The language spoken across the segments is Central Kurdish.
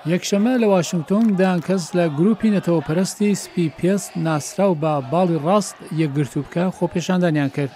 یەکشەمە لە واشنگتۆن دایانکەس لە گروپی نەتەوەپەرستی سپی پێست ناسرا و بە باڵی ڕاست یەکگرتوو بکە خۆپێشاندانیان کرد.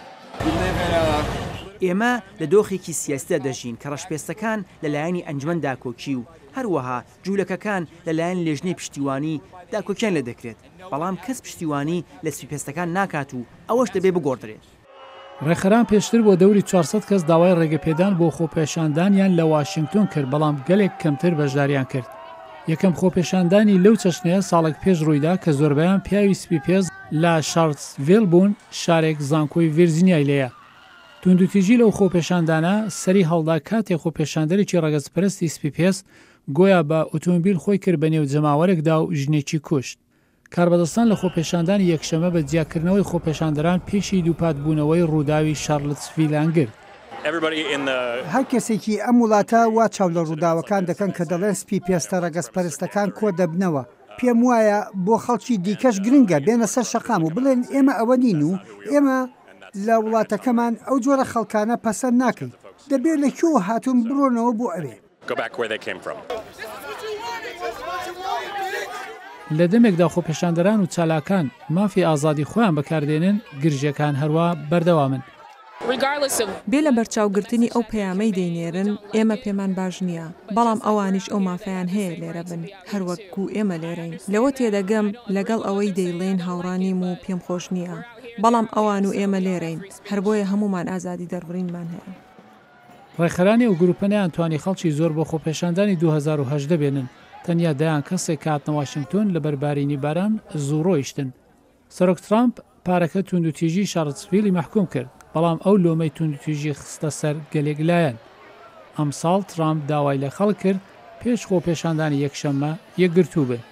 ئێمە لە دۆخێکی سیاسیدا دەژین کە ڕەشپێستەکان لەلایەنی ئەنجومەن داکۆکی و هەروەها جوولەکەکان لەلایەن لێژنەی پشتیوانی داکۆکیان لێ دەکرێت، بەڵام کەس پشتیوانی لە سپیپێستەکان ناکات و ئەوەش دەبێ بگۆڕدرێت. ڕێخەران پێشتر بۆ دەوری 400 کەس داوای ڕێگەپێدان بۆ خۆپێشاندانیان لە واشنگتۆن کرد، بەڵام گەلێک کەمتر بەشداریان کرد. یەکەم خۆپێشاندانی لەو چەشنەیە ساڵێک پێش ڕوویدا کە زۆربەیان پیاوی سپیپێز لە شارلتسڤیل بوون، شارێک زانکۆی ڤیرجینیای لێیە. توندوتیژی لەو خۆپێشاندانە سەری هەڵدا کاتێک خۆپێشاندەرێکی ڕەگەزپەرستی سپیپێز گۆیا بە ئۆتۆمبیل خۆی کرد بە نێو جەماوەرێکدا و ژنێکی کوشت. کاربەدەستان لە خۆپێشاندانی یەکشەمە بە جیاکردنەوەی خۆپێشاندەران پێشی دووپاتبوونەوەی ڕووداوی شارلتسڤیلیان گرت. هەر کەسێکی ئەم وڵاتە وا چاو لە ڕووداوەکان دەکەن کە دەڵێن سپیپێستە ڕەگەزپەرستەکان کۆ دەبنەوە. پێم وایە بۆ خەڵکی دیکەش گرنگە بێنە سەر شەقام و بڵێن ئێمە ئەوە نین و ئێمە لە وڵاتەکەمان ئەو جۆرە خەڵکانە پەسەند ناکەین. دەبێت لەکوێوە هاتوون بڕۆنەوە بۆ ئەوێ. لە دەمێکدا خۆپێشاندەران و چالاکان مافی ئازادی خۆیان بەکاردێنن، گرژەکان هەروە بەردەوامن. بێ لە بەرچاوگرتنی ئەو پەیامەی دەینێرن ئێمە پێمان باش نییە، بەڵام ئەوانیش ئەو مافیان هەیە لێرە بن هەروەکو ئێمە لێرەین. لەوە تێدەگەم لەگەڵ ئەوەی دەیڵێن هاوڕانیم و پێم خۆش نییە، بەڵام ئەوان و ئێمە لێرەین، هەر بۆیە هەمومان ئازادی دەربڕینمان هەیە. ڕێخەرانی و گروپە نەیانتوانی خەڵکی زۆر بۆ خۆپێشاندانی 2010 بێنن، تەنیا دایان کەسێک کاتنە واشنگتۆن لە بەربارینی باران زوو ڕۆیشتن. سەرۆک ترامپ پارەکە توندوتیژی شارلتسڤیلی مەحکوم کرد، بەڵام ئەو لۆمەی توندوتیژی خستە سەر گەلێک لایەن. ئەمساڵ ترامپ داوای لە خەڵک کرد پێش خۆپێشاندانی یەکشەممە یەکگرتوو بێت.